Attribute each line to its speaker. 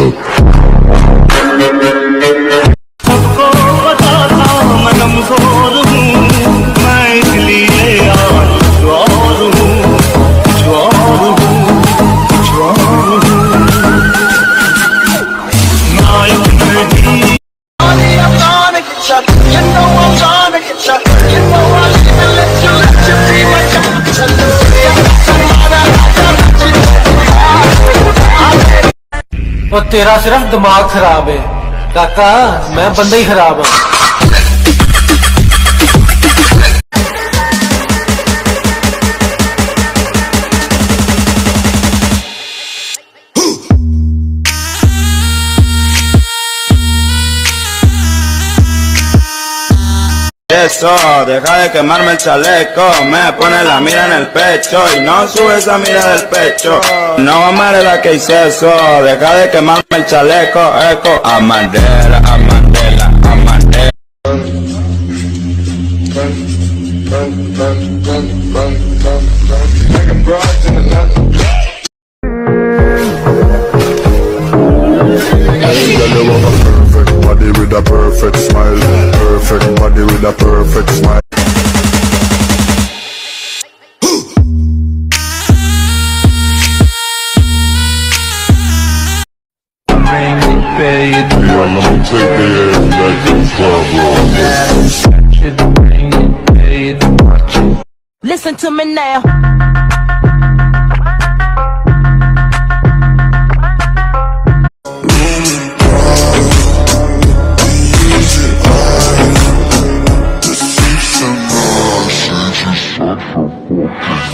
Speaker 1: सबको बताता मैं गमखोर हूँ, मैं इसलिए आज कुछ और हूँ, कुछ और हूँ, कुछ और हूँ। नायक में भी I'm gonna get shot. You know I'm gonna get shot. You know I'll even let you be my champion.
Speaker 2: और तेरा सिर्फ दिमाग खराब है काका, मैं बंदा ही खराब हूँ।
Speaker 3: Eso, deja de quemarme el chaleco, me pone la mira en el pecho y no sube esa mira del pecho. No amaré la que hice eso, deja de quemarme el chaleco, eco. Amadera, amadera, amadera.
Speaker 4: With a perfect smile, perfect body with a perfect smile.
Speaker 5: Listen to me now.
Speaker 4: Shut